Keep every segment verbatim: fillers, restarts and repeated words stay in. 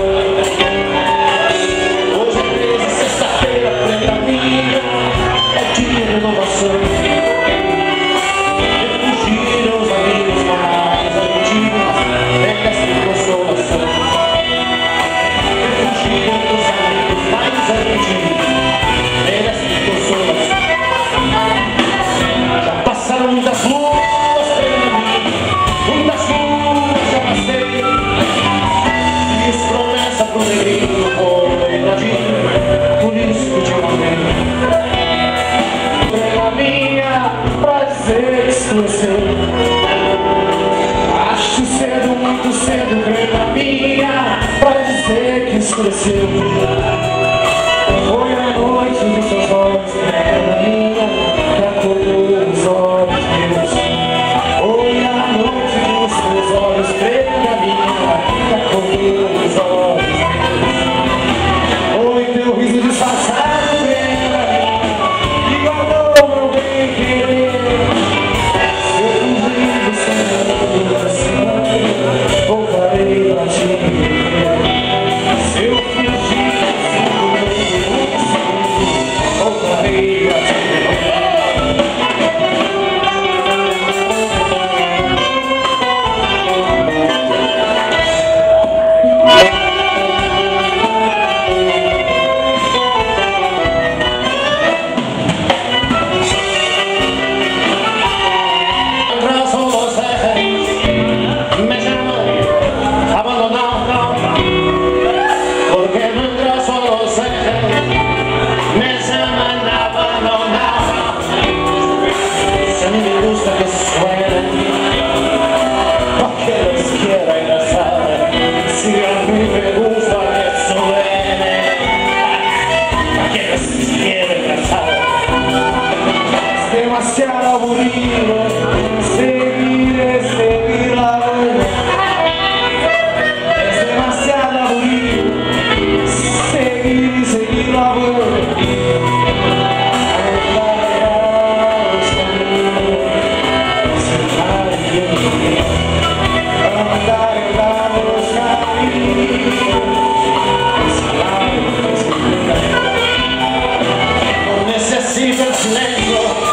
Hoje é treze, sexta-feira, prenda minha, é dia de renovação. Refugiram os amigos mais antigos, é dessa consolação. Refugiram os amigos mais antigos, é dessa consolação. Já passaram muitas luas prenda minha, muitas luas já passei. Fiz promessa pro negrinho, foi verdadinho, por isso que te amei. Prenda minha, pra dizer que escureceu. Acho cedo, muito cedo, prenda minha, pra dizer que escureceu. Foi a noite dos seus olhos, prenda minha, que acordou os olhos meus. Foi a noite dos seus olhos, prenda minha, que acordou os olhos meus. Foi teu riso disfarçado, prenda minha, que guardou meu bem querer. Eu fugindo, sonhando, dançando, voltarei pra te ver. Eu fugi, voltarei pra te ver. Demasiado aburrido seguir este labor. Es demasiado aburrido seguir y seguir labor. Andar los caminos, andar los caminos. No necesito el silencio.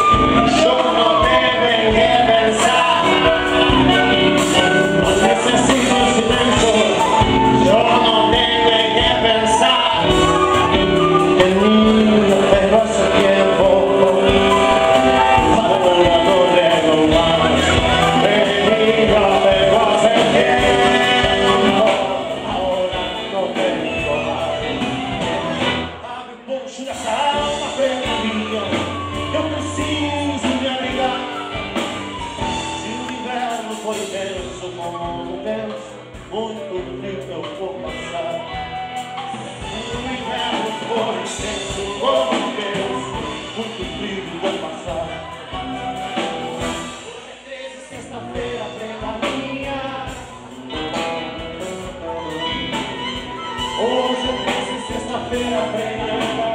Foi denso, como denso, muito frio que eu vou passar. O inverno foi denso, como denso, muito frio que eu vou passar. Hoje é treze, sexta-feira, prenda minha. Hoje é treze, sexta-feira, prenda minha.